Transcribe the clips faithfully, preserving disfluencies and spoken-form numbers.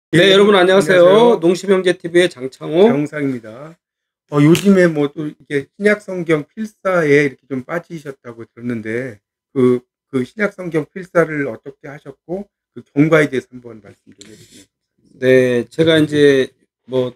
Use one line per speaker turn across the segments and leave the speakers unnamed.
예,
네, 여러분 안녕하세요.
안녕하세요.
농심형제티비의 장창호.
장우상입니다. 어, 요즘에 뭐 또 이게 신약 성경 필사에 이렇게 좀 빠지셨다고 들었는데 그, 그 신약 성경 필사를 어떻게 하셨고 그 경과에 대해서 한번 말씀 좀 해주시면.
네, 제가 이제 뭐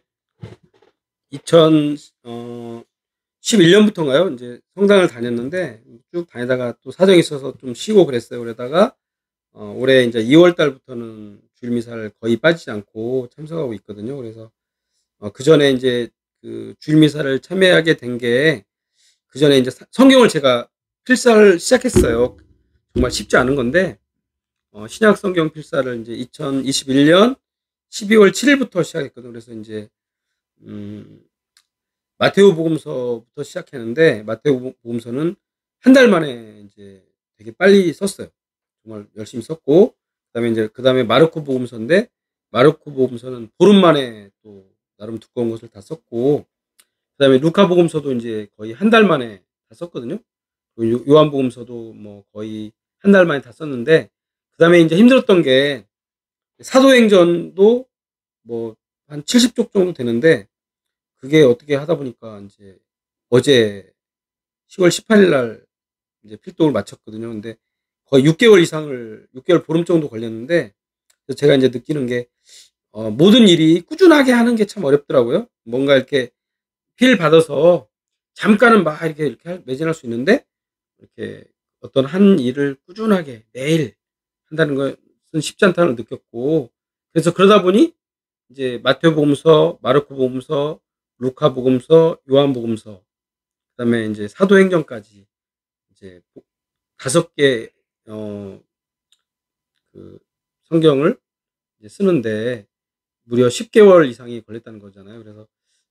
이천십일 년부터인가요? 이제 성당을 다녔는데 쭉 다니다가 또 사정이 있어서 좀 쉬고 그랬어요. 그러다가 어, 올해 이제 이월 달부터는 주일 미사를 거의 빠지지 않고 참석하고 있거든요. 그래서 어, 그 전에 이제 그 주일 미사를 참여하게 된 게 그 전에 이제 사- 성경을 제가 필사를 시작했어요. 정말 쉽지 않은 건데 어, 신약 성경 필사를 이제 이천이십일 년 십이월 칠 일부터 시작했거든요. 그래서 이제 음, 마테오 복음서부터 시작했는데 마테오 복음서는 한 달 만에 이제 되게 빨리 썼어요. 정말 열심히 썼고 그다음에 이제 그다음에 마르코 복음서인데 마르코 복음서는 보름 만에 또 나름 두꺼운 것을 다 썼고 그다음에 루카 복음서도 이제 거의 한 달 만에 다 썼거든요. 그리고 요한 복음서도 뭐 거의 한 달 만에 다 썼는데 그다음에 이제 힘들었던 게 사도행전도 뭐 한 칠십 쪽 정도 되는데 그게 어떻게 하다 보니까 이제 어제 시월 십팔 일 날 이제 필독을 마쳤거든요. 근데 거의 육 개월 이상을 육 개월 보름 정도 걸렸는데 제가 이제 느끼는 게 어, 모든 일이 꾸준하게 하는 게 참 어렵더라고요. 뭔가 이렇게 필 받아서 잠깐은 막 이렇게 이렇게 매진할 수 있는데 이렇게 어떤 한 일을 꾸준하게 매일 한다는 것은 쉽지 않다는 걸 느꼈고 그래서 그러다 보니 이제 마태복음서, 마르코복음서, 루카복음서, 요한복음서, 그다음에 이제 사도행전까지 이제 다섯 개 어 그 성경을 이제 쓰는데 무려 십 개월 이상이 걸렸다는 거잖아요. 그래서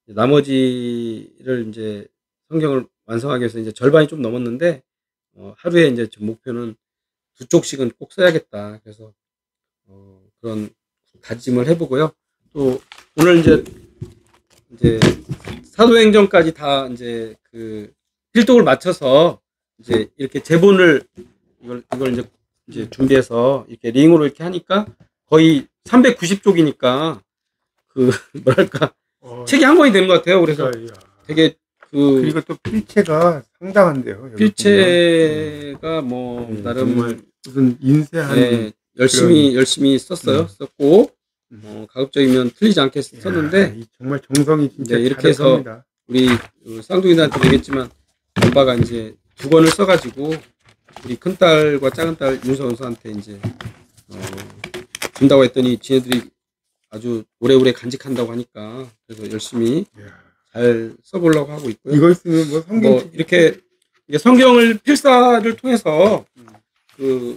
나머지를 이제 성경을 완성하기 위해서 이제 절반이 좀 넘었는데 어 하루에 이제 제 목표는 두 쪽씩은 꼭 써야겠다. 그래서 어 그런 다짐을 해 보고요. 또 오늘 이제 이제 사도행전까지 다 이제 그 필독을 맞춰서 이제 이렇게 제본을 이걸 이걸 이제 이제 준비해서 이렇게 링으로 이렇게 하니까 거의 삼백구십 쪽이니까 그 뭐랄까
어,
책이 한 권이 되는 것 같아요. 그래서
그러니까, 야.
되게 그
그리고 또 필체가 상당한데요. 여기 보면. 음,
필체가 뭐
음, 정말
나름
무슨 인쇄한
예, 열심히
그런,
열심히 썼어요.
음,
썼고
음.
어, 가급적이면 틀리지 않게
야,
썼는데
이 정말 정성이
이제
진짜
이렇게 해서
자력합니다.
우리 그 쌍둥이들한테 얘기했지만 엄마가 이제 두 권을 써가지고 우리 큰딸과 작은딸 윤서 원수한테 이제 어, 준다고 했더니 지네들이 아주 오래오래 간직한다고 하니까 그래서 열심히
야,
잘 써보려고 하고 있고요.
이거 있으면 뭐
뭐
성경책이 꼭.
이렇게 이게 성경을 필사를 통해서 그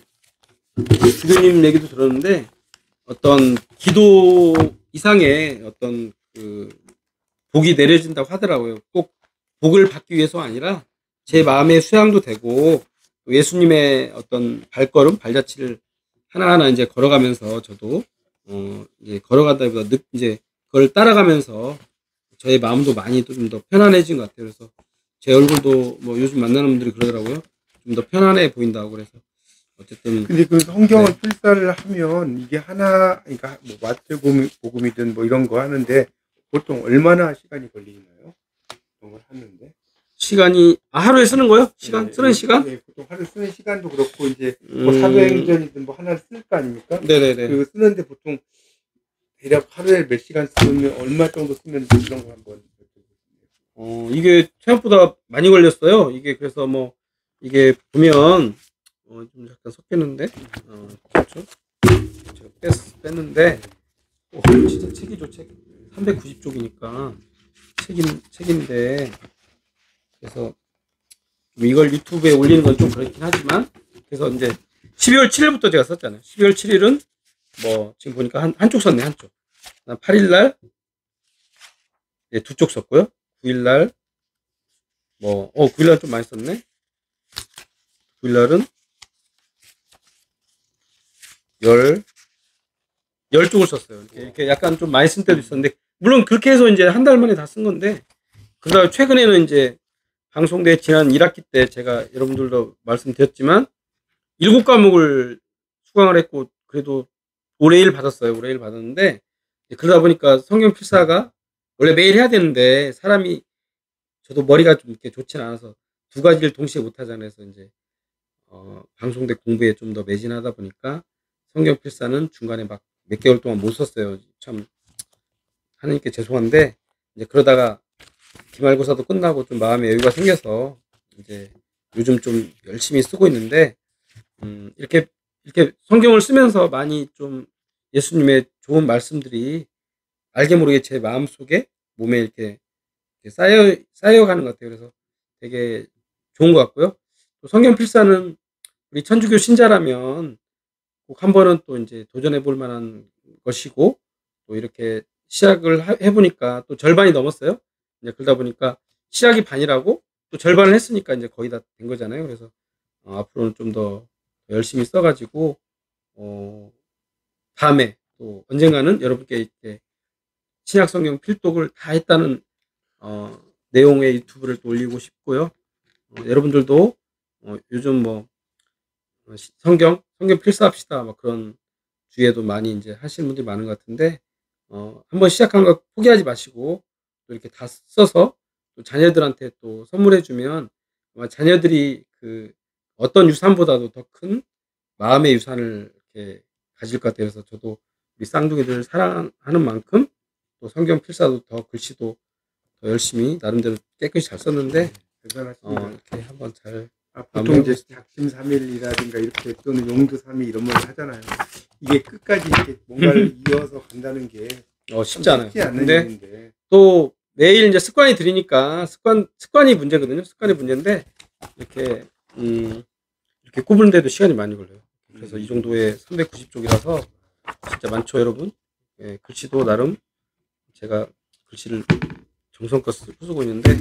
주교님 얘기도 들었는데 어떤 기도 이상의 어떤 그 복이 내려진다고 하더라고요. 꼭 복을 받기 위해서 아니라 제 마음의 수양도 되고 예수님의 어떤 발걸음, 발자취를 하나하나 이제 걸어가면서 저도 어 이제 걸어가다보다 느, 이제 그걸 따라가면서 저의 마음도 많이 좀 더 편안해진 것 같아요. 그래서 제 얼굴도 뭐 요즘 만나는 분들이 그러더라고요. 좀 더 편안해 보인다고 그래서 어쨌든
근데 그
네.
성경을 필사를 하면 이게 하나, 그러니까 뭐 마태복음이든 뭐 이런 거 하는데 보통 얼마나 시간이 걸리나요? 그런 걸 하는데.
시간이 아 하루에 쓰는 거요? 시간
예,
쓰는
예,
시간?
예, 보통 하루 쓰는 시간도 그렇고 이제 뭐
음,
사도행전이든 뭐 하나를 쓸 거 아닙니까?
네네네.
그 쓰는데 보통 대략 하루에 몇 시간 쓰면 얼마 정도 쓰면 이런 거 한번 여쭤보겠습니다.
어, 이게 생각보다 많이 걸렸어요. 이게 그래서 뭐, 이게 보면, 어, 좀 약간 섞였는데, 어, 그렇죠? 제가 뺐, 뺐는데, 오, 진짜 책이죠, 책. 삼백구십 쪽이니까, 책인, 책인데, 그래서, 좀 이걸 유튜브에 올리는 건 좀 그렇긴 하지만, 그래서 이제, 십이월 칠 일부터 제가 썼잖아요. 십이월 칠 일은, 뭐, 지금 보니까 한, 한쪽 썼네, 한쪽. 팔 일 날, 예, 두 쪽 썼고요. 구 일 날, 뭐, 어, 구 일 날 좀 많이 썼네. 구 일 날은 열, 열 쪽을 썼어요. 이렇게, 이렇게 약간 좀 많이 쓴 때도 있었는데, 물론 그렇게 해서 이제 한 달 만에 다 쓴 건데, 그러다가 최근에는 이제 방송대 지난 일 학기 때 제가 여러분들도 말씀드렸지만, 일곱 과목을 수강을 했고, 그래도 올해일 받았어요. 올해일 받았는데, 그러다 보니까 성경 필사가 원래 매일 해야 되는데 사람이 저도 머리가 좀 이렇게 좋진 않아서 두 가지를 동시에 못 하잖아요. 그래서 이제 어, 방송대 공부에 좀 더 매진하다 보니까 성경 필사는 중간에 막 몇 개월 동안 못 썼어요. 참 하나님께 죄송한데 이제 그러다가 기말고사도 끝나고 좀 마음의 여유가 생겨서 이제 요즘 좀 열심히 쓰고 있는데 음, 이렇게 이렇게 성경을 쓰면서 많이 좀 예수님의 좋은 말씀들이 알게 모르게 제 마음 속에 몸에 이렇게, 이렇게 쌓여 쌓여가는 것 같아요. 그래서 되게 좋은 것 같고요. 또 성경 필사는 우리 천주교 신자라면 꼭 한 번은 또 이제 도전해 볼 만한 것이고 또 이렇게 시작을 하- 해보니까 또 절반이 넘었어요. 이제 그러다 보니까 시작이 반이라고 또 절반을 했으니까 이제 거의 다 된 거잖아요. 그래서 어, 앞으로는 좀 더 열심히 써가지고 어, 다음에 또 언젠가는 여러분께 이렇게 신약 성경 필독을 다 했다는 어, 내용의 유튜브를 또 올리고 싶고요. 어, 여러분들도 어, 요즘 뭐 어, 시- 성경 성경 필사합시다 막 그런 주위에도 많이 이제 하시는 분들이 많은 것 같은데 어, 한번 시작한 거 포기하지 마시고 또 이렇게 다 써서 또 자녀들한테 또 선물해 주면 아마 자녀들이 그 어떤 유산보다도 더 큰 마음의 유산을 이렇게 가질 것 같아요. 그래서 저도 우리 쌍둥이들을 사랑하는 만큼 또 성경 필사도 더 글씨도 더 열심히 나름대로 깨끗이 잘 썼는데 어,
대단하십니다.
이렇게 한번 잘
아, 보통 이제
마무리해보겠습니다.
작심삼일이라든가 이렇게 또는 용두삼이 이런 걸 하잖아요. 이게 끝까지 이렇게 뭔가를 이어서 간다는 게
어,
참
쉽지 않아요.
쉽지 않은
근데
일인데.
또 매일 이제 습관이 들이니까 습관 습관이 문제거든요. 습관이 문제인데 이렇게 음, 이렇게 꼽는데도 시간이 많이 걸려요. 그래서 이 정도의 삼백구십 쪽이라서 진짜 많죠, 여러분. 예, 글씨도 나름 제가 글씨를 정성껏 쓰- 쓰고 있는데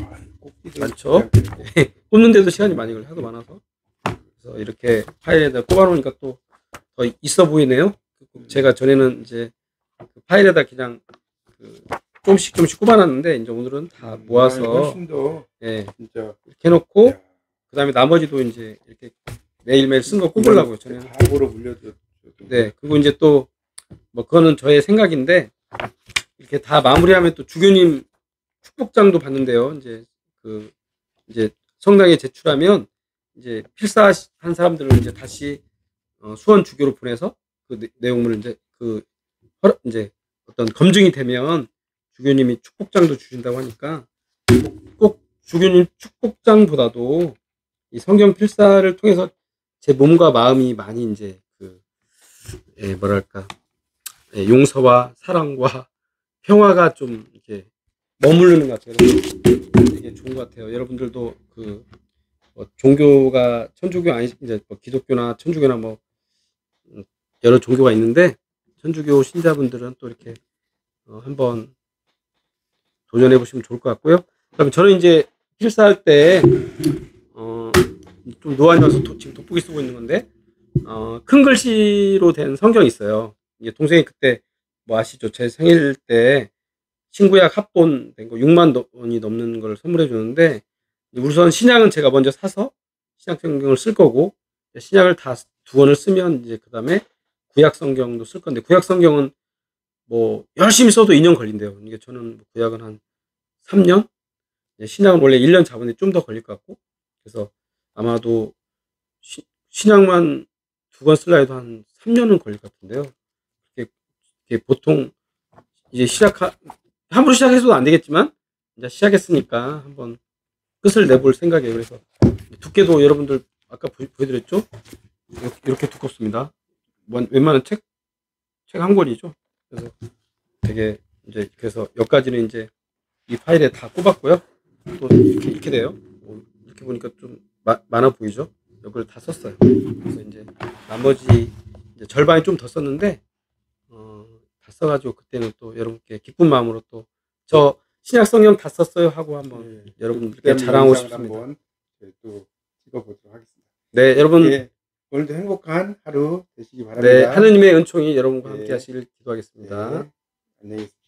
많죠. 꼽는데도 시간이 많이 걸려 하도 많아서. 그래서 이렇게 파일에다 꼽아놓으니까 또 더 있어 보이네요. 제가 전에는 이제 그 파일에다 그냥 그 조금씩 조금씩 꼽아놨는데 이제 오늘은 다
음,
모아서
훨씬 더
예,
진짜
이렇게 해놓고
야,
그다음에 나머지도 이제 이렇게 매일매일 쓴 거
이건
꼽으려고요. 저는.
과거로 물려줘.
네, 그리고 이제 또 뭐 그거는 저의 생각인데 이렇게 다 마무리하면 또 주교님 축복장도 받는데요. 이제 그 이제 성당에 제출하면 이제 필사한 사람들을 이제 다시 어, 수원 주교로 보내서 그 내- 내용물을 이제 그 허락- 이제 어떤 검증이 되면 주교님이 축복장도 주신다고 하니까 꼭 주교님 축복장보다도 이 성경 필사를 통해서 제 몸과 마음이 많이 이제 그 예, 뭐랄까 예, 용서와 사랑과 평화가 좀 이렇게 머무르는 것 같아요. 되게 좋은 것 같아요. 여러분들도 그 뭐 종교가 천주교 아니 이제 뭐 기독교나 천주교나 뭐 음, 여러 종교가 있는데 천주교 신자분들은 또 이렇게 어, 한번 도전해 보시면 좋을 것 같고요. 그다음에 저는 이제 필사할 때 어, 좀 노안이어서 도- 지금 돋보기 쓰고 있는 건데 어, 큰 글씨로 된 성경이 있어요. 이게 동생이 그때 뭐 아시죠? 제 생일 때 신구약 합본 된 거 육만 원이 넘는 걸 선물해 주는데 우선 신약은 제가 먼저 사서 신약 성경을 쓸 거고 신약을 다 두 권을 쓰면 이제 그다음에 구약 성경도 쓸 건데 구약 성경은 뭐 열심히 써도 이 년 걸린대요. 이게 저는 구약은 한 삼 년? 신약은 원래 일 년 잡은데 좀 더 걸릴 것 같고 그래서 아마도 시, 신약만 두 권 쓸라 해도 한 삼 년은 걸릴 것 같은데요. 이게, 이게 보통 이제 시작 함부로 시작해서도 안 되겠지만 이제 시작했으니까 한번 끝을 내볼 생각이에요. 그래서 두께도 여러분들 아까 보, 보여드렸죠? 이렇게, 이렇게 두껍습니다. 웬만한 책 책 한 권이죠. 그래서 되게 이제 그래서 여기까지는 이제 이 파일에 다 꼽았고요. 또 이렇게 이렇게 돼요. 어, 이렇게 보니까 좀 마, 많아 보이죠? 여기를 다 썼어요. 그래서 이제 나머지 이제 절반이 좀 더 썼는데 어, 다 써가지고 그때는 또 여러분께 기쁜 마음으로 또 저 신약 성경 다 썼어요 하고 한번
네,
여러분들께 자랑하고 싶습니다.
한번 또 찍어보도록 하겠습니다.
네, 여러분.
예, 오늘도 행복한 하루 되시기 바랍니다.
네, 하느님의 은총이 여러분과
예,
함께 하시길 기도하겠습니다.
예, 안녕히 계십시오.